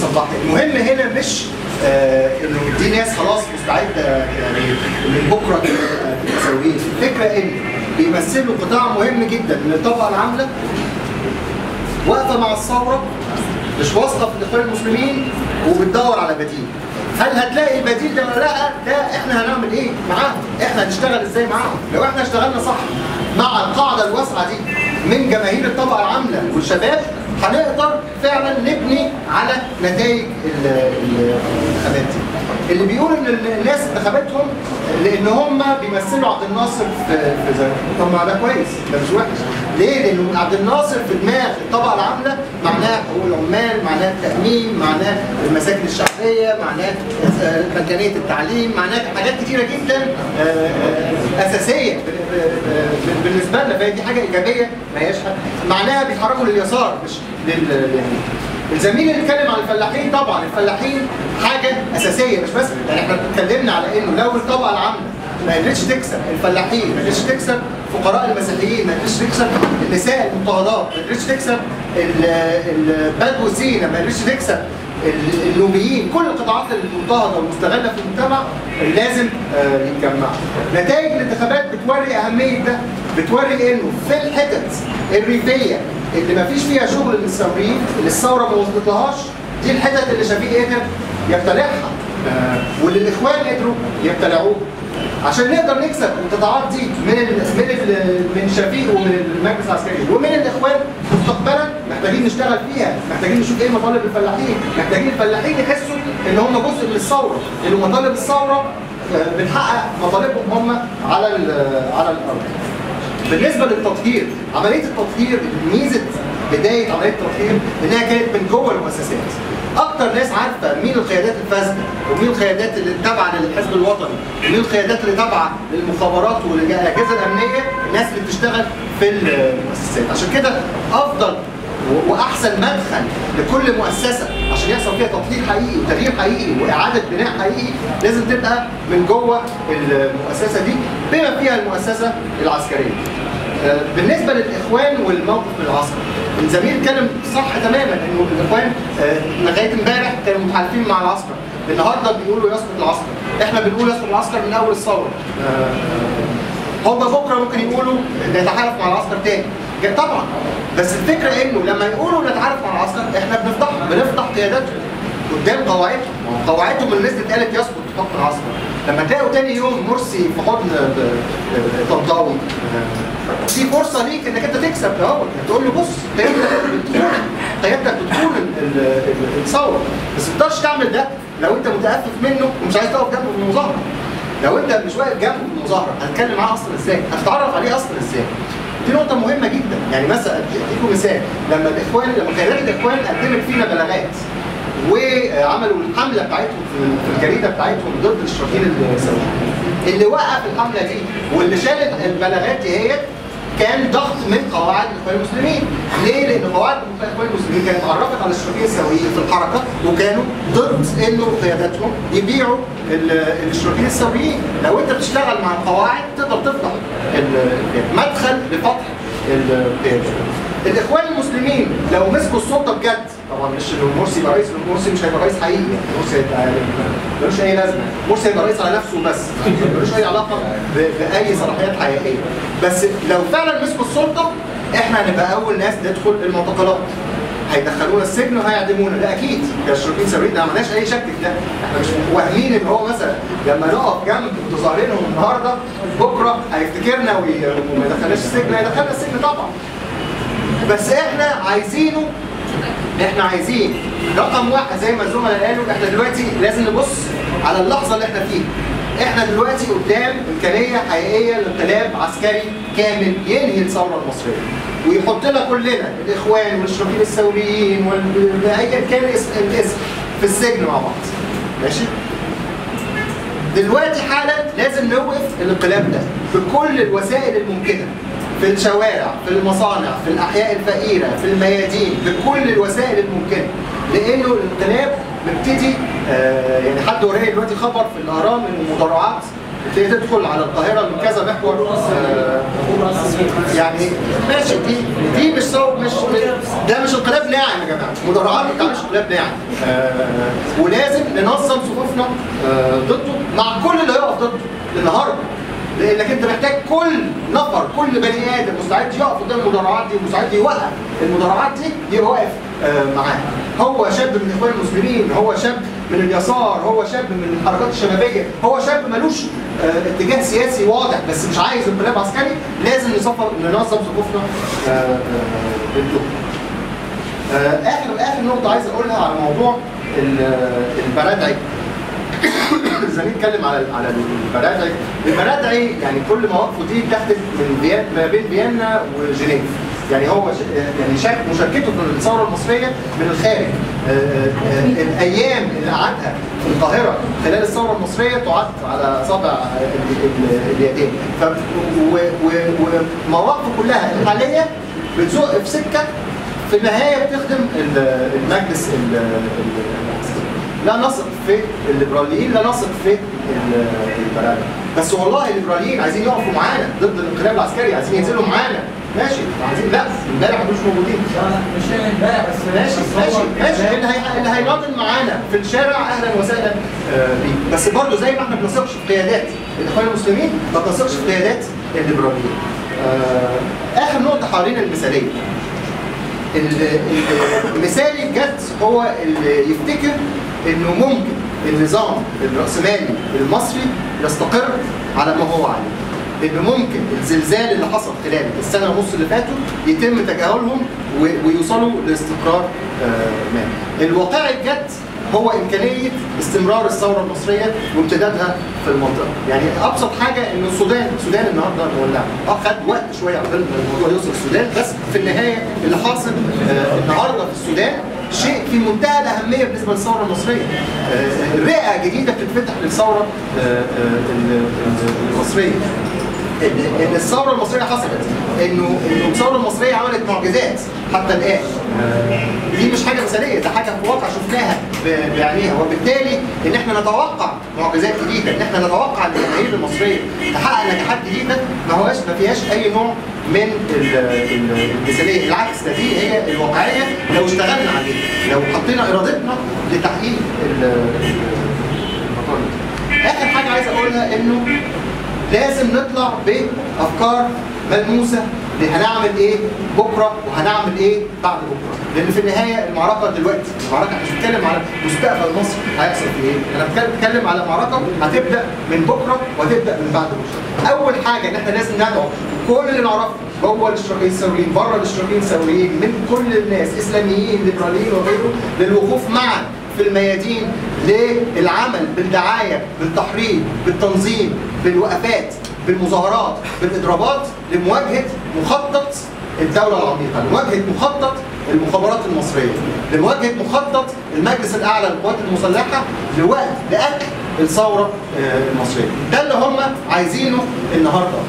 صباحي. المهم هنا مش انه دي ناس خلاص مستعده يعني من بكره متساويين. الفكره ان بيمثلوا قطاع مهم جدا من الطبقه العامله واقفه مع الثوره، مش واثقه في الاخوان المسلمين وبتدور على بديل. هل هتلاقي البديل ده ولا لا؟ ده احنا هنعمل ايه معاهم؟ احنا هنشتغل ازاي معاهم؟ لو احنا اشتغلنا صح مع القاعده الواسعه دي من جماهير الطبقه العامله والشباب هنقدر فعلا نبني على نتائج الانتخابات دي. اللي بيقول ان الناس انتخاباتهم لان هم بيمثلوا عبد الناصر في زي، طب ما ده كويس، ده مش وحش. ليه؟ لان عبد الناصر في دماغ الطبقه العامله معناه حقوق العمال، معناه التامين، معناه المساكن الشعبيه، معناه مجانيه التعليم، معناه حاجات كتيره جدا اساسيه بالنسبه لنا، فهي دي حاجه ايجابيه ما هياش معناها بيتحركوا لليسار مش الزميل اللي اتكلم عن الفلاحين. طبعا الفلاحين حاجه اساسيه، مش بس يعني احنا اتكلمنا على انه لو الطبقه العامله ما قدرتش تكسب الفلاحين، ما قدرتش تكسب فقراء المسيحيين، ما قدرتش تكسب النساء المضطهدات، ما قدرتش تكسب البدو سينا، ما قدرتش تكسب النوبيين، كل القطاعات المضطهده والمستغله في المجتمع لازم يتجمعوا. نتائج الانتخابات بتوري اهميه ده، بتوري انه في الحتت الريفيه اللي ما فيش فيها شغل للثوريين، اللي الثوره ما وصلتلهاش، دي الحتت اللي شفيق قدر يبتلعها واللي الاخوان قدروا يبتلعوها. عشان نقدر نكسب القطاعات دي من شفيق ومن المجلس العسكري ومن الاخوان مستقبلا، محتاجين نشتغل فيها، محتاجين نشوف ايه مطالب الفلاحين، محتاجين الفلاحين يحسوا ان هم جزء من الثوره، ان مطالب الثوره بنحقق مطالبهم هم على الارض. بالنسبه للتطهير، عمليه التطهير ميزه بدايه عمليه التطهير انها كانت من جوه المؤسسات. اكتر ناس عارفه مين القيادات الفاسده ومين القيادات اللي تابعه للحزب الوطني ومين القيادات اللي تابعه للمخابرات والاجهزه الامنيه، الناس اللي بتشتغل في المؤسسات. عشان كده افضل واحسن مدخل لكل مؤسسه عشان يحصل فيها تطهير حقيقي وتغيير حقيقي واعاده بناء حقيقي لازم تبقى من جوه المؤسسه دي بما فيها المؤسسه العسكريه. بالنسبه للاخوان والموقف من العسكر، الزميل اتكلم صح تماما انه الاخوان لغايه امبارح كانوا متحالفين مع العسكر، النهارده بيقولوا يسقط العسكر، احنا بنقول يسقط العسكر من اول الثوره. هم بكره ممكن يقولوا نتحالف مع العسكر تاني، طبعا بس الفكره انه لما يقولوا نتعارف مع العسكر احنا بنفضح قياداتهم قدام قواعدهم اللي نزلت قالت يسقط حكم العسكر. لما تلاقوا تاني يوم مرسي في حضن طنطاوي في فرصه ليك انك انت تكسب اهو، تقول له بص قيادتك بتكون الثوره، بس ما تقدرش تعمل ده لو انت متأفف منه ومش عايز تقف جنبه في المظاهره. لو انت مش واقف جنبه في المظاهره هتتكلم معاه اصلا ازاي؟ هتتعرف عليه اصلا ازاي؟ دي نقطة مهمة جدا، يعني مثلا اديكم مثال، لما قيادات الاخوان قدمت فينا بلاغات وعملوا الحملة بتاعتهم في الجريدة بتاعتهم ضد الاشرافيين السوريين، اللي وقف الحملة دي واللي شالت البلاغات دي كان ضغط من قواعد الاخوان المسلمين. ليه؟ لان قواعد الاخوان المسلمين كانت عرفت على الاشرافيين السوريين في الحركة وكانوا ضد انه قياداتهم يبيعوا الاشرافيين السوريين. لو انت بتشتغل مع القواعد تقدر تفتح مدخل لفتح القيادات. الاخوان المسلمين لو مسكوا السلطه بجد، طبعا مش لو مرسي يبقى رئيس، مرسي مش هيبقى رئيس حقيقي، مرسي هيبقى ملوش اي لازمه، مرسي هيبقى رئيس على نفسه بس، ملوش اي علاقه باي صلاحيات حقيقيه. بس لو فعلا مسكوا السلطه احنا هنبقى اول ناس ندخل المعتقلات، هيدخلونا السجن وهيعدمونا، ده اكيد كاشرافيين سوريين، ما عملناش اي شك في ده، احنا مش واهمين ان هو مثلا لما نقف جنب متظاهرينهم النهارده بكره هيفتكرنا وما يدخلناش السجن، هيدخلنا السجن طبعا. بس احنا عايزين رقم واحد زي ما الزملاء قالوا، احنا دلوقتي لازم نبص على اللحظه اللي احنا فيها. احنا دلوقتي قدام امكانيه حقيقيه لانقلاب عسكري كامل ينهي الثوره المصريه ويحط لنا كلنا الاخوان والاشرافيين الثوريين وايا كان الاسم في السجن مع بعض. ماشي؟ دلوقتي حالا لازم نوقف الانقلاب ده بكل الوسائل الممكنه، في الشوارع، في المصانع، في الاحياء الفقيره، في الميادين، بكل الوسائل الممكنه، لانه الانقلاب مبتدي يعني حد ورايا دلوقتي خبر في الاهرام ان المدرعات تبتدي تدخل على القاهره من كذا محور. يعني ماشي، دي مش ده مش انقلاب ناعم يا جماعه، مدرعات ما بتعملش انقلاب ناعم. ولازم ننظم صفوفنا ضده مع كل اللي هيقف ضده النهارده، لانك انت محتاج كل نفر، كل بني ادم مستعد يقف قدام المدرعات دي ومستعد يوقف المدرعات دي يبقى واقف معاها. هو شاب من الاخوان المسلمين، هو شاب من اليسار، هو شاب من الحركات الشبابيه، هو شاب ملوش اتجاه سياسي واضح بس مش عايز انقلاب عسكري، لازم ننظم صفوفنا ضده. اخر نقطه عايز اقولها على موضوع البرادعي. زمان نتكلم على البرادعي. البرادعي يعني كل مواقفه دي اتاخدت من ما بين فيينا وجنيف. يعني هو يعني مشاركته في الثوره المصريه من الخارج. الايام اللي قعدها في القاهره خلال الثوره المصريه تعد على اصابع اليدين. ومواقفه كلها الحاليه بتزق في سكه في النهايه بتخدم المجلس لا نثق في الليبراليين، لا نثق في البرادعي. بس والله الليبراليين عايزين يقفوا معانا ضد الانقلاب العسكري، عايزين ينزلوا معانا، ماشي، عايزين لا امبارح مش موجودين. مش امبارح بس ماشي اللي هيناضل معانا في الشارع اهلا وسهلا بيه. بس برضه زي ما احنا ما بنثقش في قيادات الاخوان المسلمين ما بنثقش في قيادات الليبراليين. اخر نقطه حوالين المثاليه. المثالي بجد هو اللي يفتكر انه ممكن النظام الرأسمالي المصري يستقر على ما هو عليه، انه ممكن الزلزال اللي حصل خلال السنه ونص اللي فاتوا يتم تجاهلهم ويوصلوا لاستقرار ما. الواقع بجد هو امكانيه استمرار الثوره المصريه وامتدادها في المنطقه. يعني ابسط حاجه ان السودان النهارده مولعه، خد وقت شويه عقبال ما الموضوع يوصل السودان، بس في النهايه اللي حاصل النهارده في السودان شيء في منتهى الاهميه بالنسبه للثوره المصريه. رئه جديده بتتفتح للثوره المصريه. ان الثوره المصريه حصلت، انه الثوره المصريه عملت معجزات حتى الان. دي مش حاجه مثاليه، ده حاجه في واقع شفناها بعينيها، وبالتالي ان احنا نتوقع معجزات جديده، ان احنا نتوقع ان الجماهير المصريه تحقق نجاحات جديده ما فيهاش اي نوع من المثاليه، بالعكس ده دي هي الواقعيه لو اشتغلنا عليها، لو حطينا ارادتنا لتحقيق المطالب. اخر حاجه عايز اقولها انه لازم نطلع بافكار ملموسه هنعمل ايه بكره وهنعمل ايه بعد بكره، لان في النهايه المعركه دلوقتي، المعركه مش بتتكلم على مستقبل مصر هيحصل في ايه، انا بتكلم على معركه هتبدا من بكره وهتبدا من بعد بكره. اول حاجه ان احنا لازم ندعو كل اللي نعرفه جوه الاشتراكيين الثوريين، بره الاشتراكيين الثوريين، من كل الناس اسلاميين ليبراليين وغيره، للوقوف معا في الميادين للعمل بالدعايه، بالتحريض، بالتنظيم، بالوقفات، بالمظاهرات، بالاضرابات، لمواجهه مخطط الدوله العميقه، لمواجهه مخطط المخابرات المصريه، لمواجهه مخطط المجلس الاعلى للقوات المسلحه لاكل الثوره المصريه. ده اللي هم عايزينه النهارده.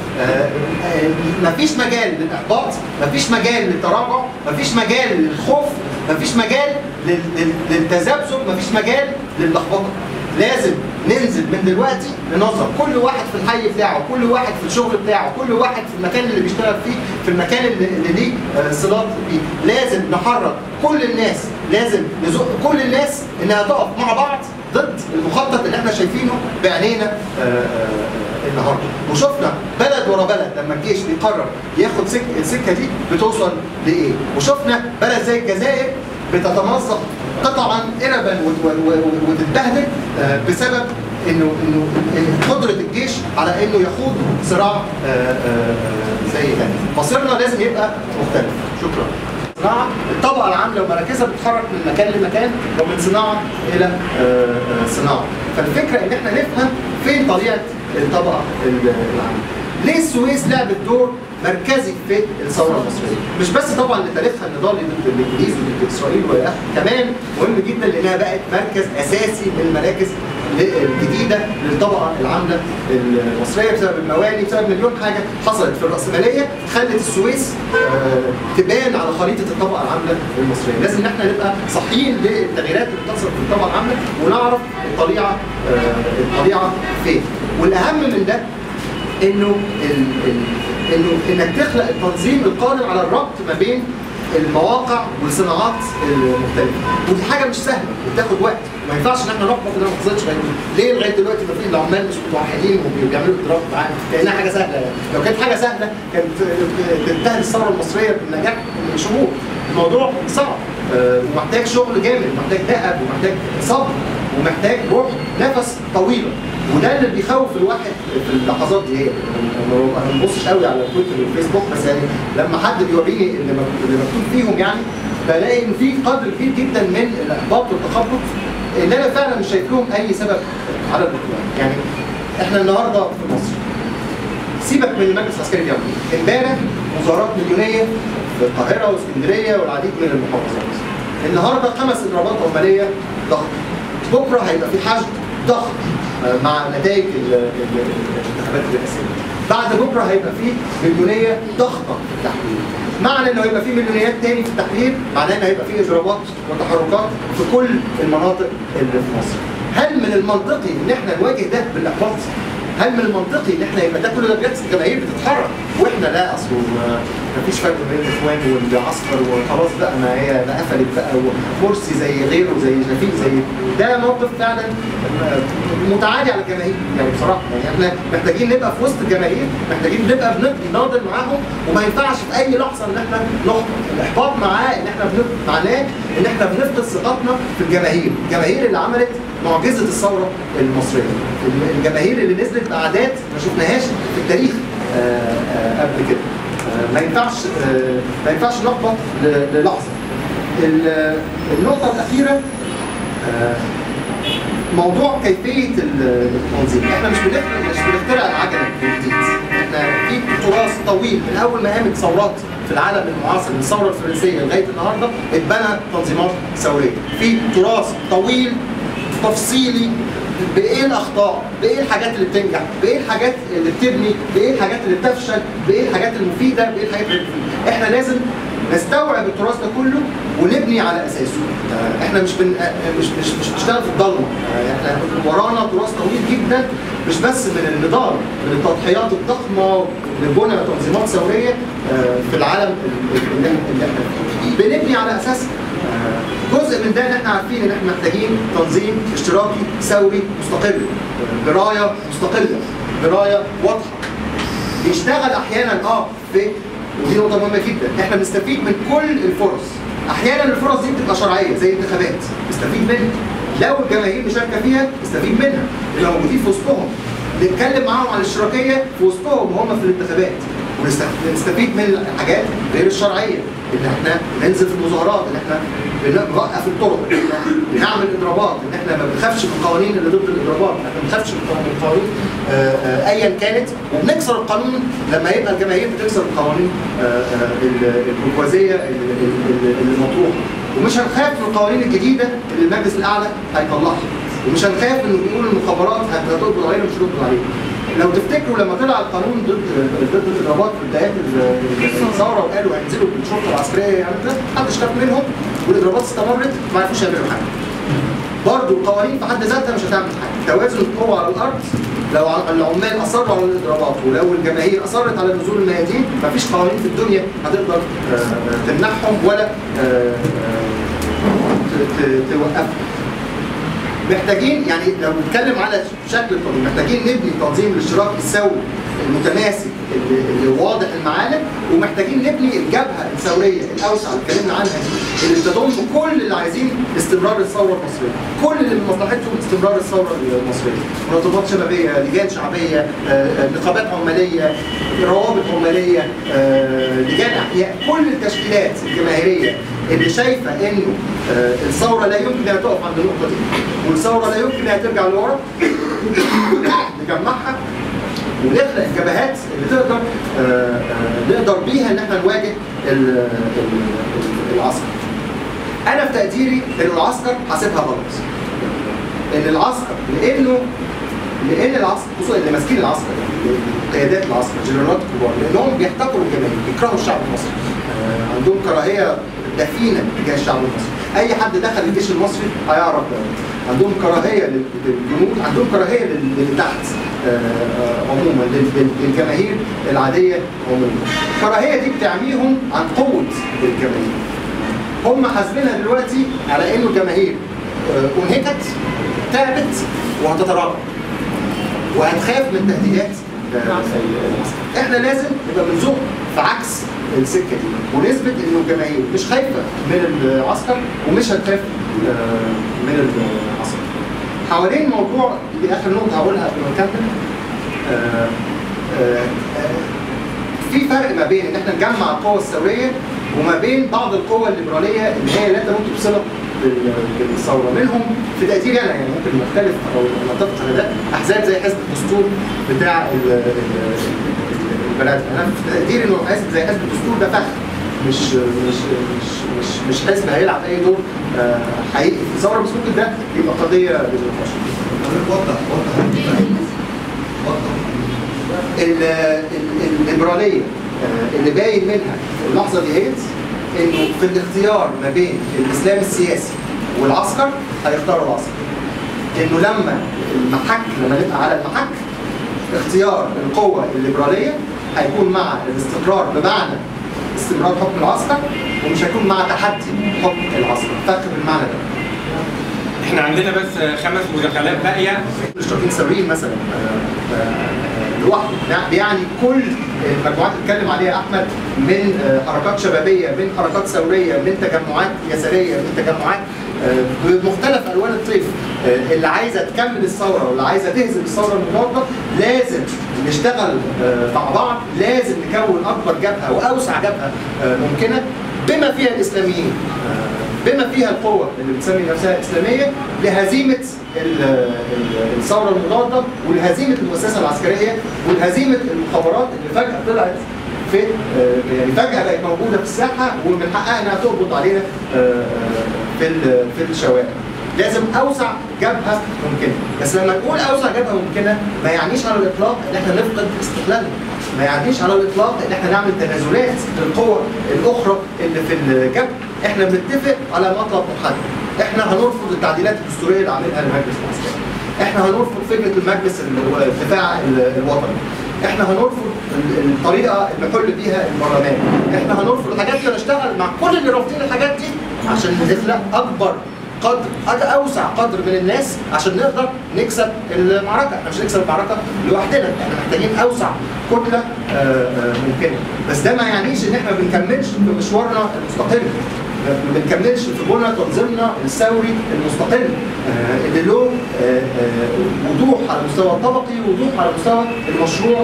مفيش مجال للاحباط، مفيش مجال للتراجع، مفيش مجال للخوف، مفيش مجال للتذبذب، مفيش مجال للخبطه. لازم ننزل من دلوقتي ننظم كل واحد في الحي بتاعه، كل واحد في الشغل بتاعه، كل واحد في المكان اللي بيشتغل فيه، في المكان اللي ليه صلات بيه. لازم نحرك كل الناس، لازم نزق كل الناس انها تقف مع بعض ضد المخطط اللي احنا شايفينه بعينينا النهارده. وشفنا بلد ورا بلد لما الجيش بيقرر ياخد السكه دي بتوصل لايه، وشفنا بلد زي الجزائر بتتمزق قطعا اربا وتتبهدل بسبب انه قدره الجيش على انه يخوض صراع زي ده. مصيرنا لازم يبقى مختلف. شكرا. صناعه الطبقه العامله ومراكزها بتتحرك من مكان لمكان ومن صناعه الى صناعه. فالفكره ان احنا نفهم فين طبيعه الطبقه العامله. ليه السويس لعبت دور مركزي في الثوره المصريه؟ مش بس طبعا لتاريخها النضال ضد الانجليز وضد اسرائيل والى كمان مهم جدا لانها بقت مركز اساسي من المراكز الجديده للطبقه العامله المصريه بسبب المواني، بسبب مليون حاجه حصلت في الراسماليه خلت السويس تبان على خريطه الطبقه العامله المصريه. لازم احنا نبقى صاحيين للتغييرات اللي بتحصل في الطبقه العامله ونعرف الطليعه فين. والاهم من ده انه انك تخلق التنظيم القادر على الربط ما بين المواقع والصناعات المختلفه، ودي حاجه مش سهله وبتاخد وقت، ما ينفعش ان احنا نحبط ان ما حصلتش ليه لغايه دلوقتي ما في العمال مش متوحدين وبيعملوا اضطراب معانا، لانها حاجه سهله يعني. لو كانت حاجه سهله كانت تنتهي الثوره المصريه بالنجاح من شهور. الموضوع صعب ومحتاج شغل جامد، ومحتاج دأب، ومحتاج صبر، ومحتاج روح نفس طويله، وده اللي بيخوف الواحد في اللحظات دي. انا ما ببصش قوي على تويتر والفيسبوك، بس يعني لما حد بيوريني اللي مكتوب فيهم يعني بلاقي ان في قدر كبير جدا من الاحباط والتخبط اللي انا فعلا مش شايف لهم اي سبب على الاطلاق. يعني احنا النهارده في مصر، سيبك من المجلس العسكري بيعمل ايه؟ امبارح مظاهرات مليونيه في القاهره واسكندريه والعديد من المحافظات. النهارده 5 اضرابات عماليه ضخمه. بكره هيبقى في حشد ضخم مع نتائج الانتخابات الرئاسيه. بعد بكره هيبقى في مليونيه ضخمه في التحرير. معنى انه هيبقى في مليونيات تاني في التحرير معناه انه هيبقى في اضرابات وتحركات في كل المناطق اللي في مصر. هل من المنطقي ان احنا نواجه ده بالاحباط؟ هل من المنطقي ان احنا يبقى ده كله ده بيحصل؟ الجماهير بتتحرك واحنا لا، اصل مفيش فرق بين الاخوان والعسكر وخلاص بقى، ما هي ده قفلت بقى ومرسي زي غيره زي شفيق زي ده موقف فعلا متعالي على الجماهير يعني بصراحه. يعني احنا محتاجين نبقى في وسط الجماهير، محتاجين نبقى بنناضل معاهم، وما ينفعش في اي لحظه ان احنا نحبط. الاحباط معناه ان احنا معناه ان احنا بنفقد ثقتنا في الجماهير، الجماهير اللي عملت معجزه الثوره المصريه، الجماهير اللي نزلت باعداد ما شفناهاش في التاريخ قبل كده. ما ينفعش نحبط للحظه. النقطه الاخيره موضوع كيفيه التنظيم. احنا مش بنخترع العجله من جديد. احنا في تراث طويل من اول ما قامت ثورات في العالم المعاصر، من الثوره الفرنسيه لغايه النهارده اتبنى تنظيمات ثوريه. في تراث طويل تفصيلي بايه الاخطاء، بايه الحاجات اللي بتنجح، بايه الحاجات اللي بتبني، بايه الحاجات اللي بتفشل، بايه الحاجات المفيده، بايه الحاجات اللي بتفيد. احنا لازم نستوعب التراث ده كله ونبني على اساسه. احنا مش بنشتغل في الضلمه. احنا ورانا تراث طويل جدا، مش بس من النضال، من التضحيات الضخمه لبنى تنظيمات ثوريه في العالم اللي احنا فيه. بنبني على اساس جزء من ده ان احنا عارفين ان احنا محتاجين تنظيم اشتراكي ثوري مستقل، درايه مستقله، درايه واضحه، بيشتغل احيانا في، ودي نقطه مهمه جدا، احنا بنستفيد من كل الفرص. احيانا الفرص دي بتبقى شرعيه زي الانتخابات، نستفيد منها. لو الجماهير مشاركه فيها نستفيد منها، نبقى موجودين في وسطهم، نتكلم معاهم عن الاشتراكيه في وسطهم وهم في الانتخابات، ونستفيد من الحاجات غير الشرعيه، ان احنا ننزل في المظاهرات، ان احنا بنوقف الطرق، ان احنا بنعمل اضرابات، ان احنا ما بنخافش من القوانين اللي ضد الاضرابات، احنا ما بنخافش من القوانين ايا كانت، وبنكسر القانون لما يبقى الجماهير بتكسر القوانين البرجوازيه اللي مطروحه. ومش هنخاف من القوانين الجديده اللي المجلس الاعلى هيطلعها، ومش هنخاف من بيقول المخابرات هتقبض علينا مش هتقبض علينا. لو تفتكروا لما طلع القانون ضد الاضرابات في بدايات الثوره وقالوا هينزلوا بالشرطه العسكريه يعني ده، محدش خاف منهم والاضرابات استمرت، ما عرفوش يعملوا حاجه. برضه القوانين في حد ذاتها مش هتعمل حاجه، توازن القوى على الارض. لو العمال اصروا على الاضرابات ولو الجماهير اصرت على نزول الميادين، مفيش قوانين في الدنيا هتقدر تمنعهم ولا توقفهم. محتاجين يعني لو نتكلم على شكل التنظيم، محتاجين نبني تنظيم الاشتراك الثوري المتماسك اللي واضح المعالم، ومحتاجين نبني الجبهه الثوريه الاوسع اللي اتكلمنا عنها دي، اللي بتضم كل اللي عايزين استمرار الثوره المصريه، كل اللي من مصلحتهم استمرار الثوره المصريه، منظمات شبابيه، لجان شعبيه، نقابات عماليه، روابط عماليه، لجان احياء، كل التشكيلات الجماهيريه اللي شايفه انه الثوره لا يمكن انها تقف عند النقطه دي، والثوره لا يمكن انها ترجع لورا، نجمعها ونخلق الجبهات اللي نقدر بيها ان احنا نواجه العسكر. انا في تقديري ان العسكر حاسبها غلط. ان العسكر لان العسكر خصوصا اللي ماسكين العسكر يعني قيادات العسكر جنرالات كبار، لانهم بيحتقروا الجماهير، بيكرهوا الشعب المصري. عندهم كراهيه دفينه تجاه الشعب المصري. اي حد دخل الجيش المصري هيعرف ده. عندهم كراهيه للجنود، عندهم كراهيه للي تحت عموما، للجماهير العاديه عموما. الكراهيه دي بتعميهم عن قوه الجماهير. هم حاسبينها دلوقتي على انه الجماهير انهكت، تعبت، وهتتراجع وهتخاف من تهديدات العسكر. احنا لازم نبقى بنزق في عكس السكه دي ونثبت انه الجماهير مش خايفه من العسكر ومش هتخاف من العسكر. حوالين موضوع دي اخر نقطه هقولها قبل ما نكمل. في فرق ما بين ان احنا نجمع القوى الثوريه وما بين بعض القوى الليبراليه اللي هي لا تمت بصله بالثوره. منهم في تقديري انا يعني ممكن نختلف او نتفق على ده احزاب زي حزب الدستور بتاع البلد. انا في تقديري انه حزب زي حزب الدستور ده فخ، مش حزب هيلعب اي دور حقيقي في الثوره، بس ممكن ده يبقى قضيه للنقاش. الليبراليه اللي باين منها في اللحظه دي انه في الاختيار ما بين الاسلام السياسي والعسكر هيختاروا العسكر. انه لما نبقى على المحك اختيار القوه الليبراليه هيكون مع الاستقرار بمعنى استمرار حكم العسكر، ومش هيكون مع تحدي حكم العسكر. فرق بالمعنى ده. احنا عندنا بس 5 مداخلات باقيه. الاشتراكيين ثوريين مثلا لوحده بيعني كل المجموعات اللي اتكلم عليها احمد، من حركات شبابيه، من حركات ثوريه، من تجمعات يساريه، من تجمعات بمختلف الوان الطيف اللي عايزه تكمل الثوره واللي عايزه تهزم الثوره المضاده. لازم نشتغل مع بعض، لازم نكون اكبر جبهه واوسع جبهه ممكنه بما فيها الاسلاميين، بما فيها القوة اللي بتسمي نفسها إسلامية، لهزيمة الثورة المضادة ولهزيمة المؤسسة العسكرية ولهزيمة المخابرات اللي فجأة طلعت في يعني فجأة بقت موجودة في الساحة ومن حقها إنها تقبض علينا في الشوارع. لازم أوسع جبهة ممكنة، بس لما نقول أوسع جبهة ممكنة ما يعنيش على الإطلاق إن إحنا نفقد استقلالنا، ما يعنيش على الإطلاق إن إحنا نعمل تنازلات للقوى الأخرى اللي في الجبهة. احنا بنتفق على مطلب محدد. احنا هنرفض التعديلات الدستوريه اللي عاملها المجلس العسكري. احنا هنرفض فكره المجلس الدفاع الوطني. احنا هنرفض الطريقه اللي حل بيها البرلمان. احنا هنرفض الحاجات دي ونشتغل مع كل اللي رافضين الحاجات دي عشان نخلق اكبر قدر، اوسع قدر من الناس عشان نقدر نكسب المعركه. احنا مش هنكسب المعركه لوحدنا، احنا محتاجين اوسع كتله ممكنه. بس ده ما يعنيش ان احنا ما بنكملش في مشوارنا المستقل، ما بنكملش في بنى تنظيمنا الثوري المستقل اللي له وضوح على المستوى الطبقي ووضوح على مستوى المشروع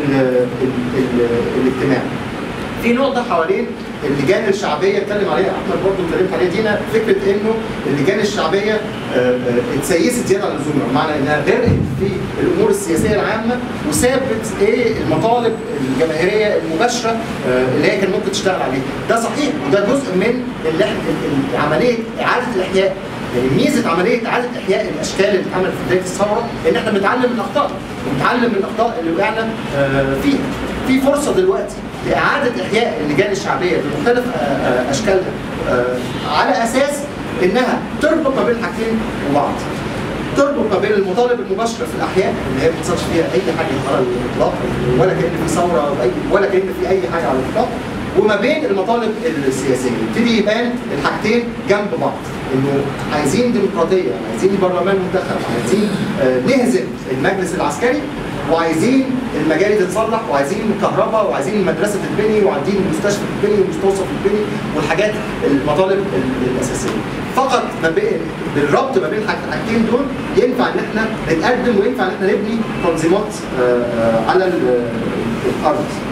الاجتماعي. في نقطة حوالين اللجان الشعبية اتكلم عليها أحمد برضه اتكلمت عليها دينا، فكرة إنه اللجان الشعبية اتسيست زيادة عن اللزوم، بمعنى إنها غرقت في الأمور السياسية العامة وسابت المطالب الجماهيرية المباشرة اللي هي كان ممكن تشتغل عليها. ده صحيح وده جزء من عملية إعادة الإحياء. يعني ميزة عملية إعادة إحياء الأشكال اللي اتعملت في بداية الثورة إن إحنا بنتعلم من الأخطاء ونتعلم من الأخطاء اللي وقعنا فيها. في فرصة دلوقتي لإعادة إحياء اللجان الشعبية بمختلف أشكالها على أساس إنها تربط ما بين حاجتين وبعض. تربط ما بين المطالب المباشرة في الأحياء اللي هي ما بتحصلش فيها أي حاجة على الإطلاق ولا كأن في ثورة ولا كأن في أي حاجة على الإطلاق، وما بين المطالب السياسية. يبتدي يبان الحاجتين جنب بعض، إنه عايزين ديمقراطية، عايزين برلمان منتخب، عايزين نهزم المجلس العسكري، وعايزين المجاري تتصلح، وعايزين الكهرباء، وعايزين المدرسه تتبني، وعايزين المستشفى تتبني، والمستوصف تتبني، والحاجات المطالب الاساسيه. فقط بالربط ما بين الحاجتين دول ينفع ان احنا نتقدم وينفع ان احنا نبني تنظيمات على الارض.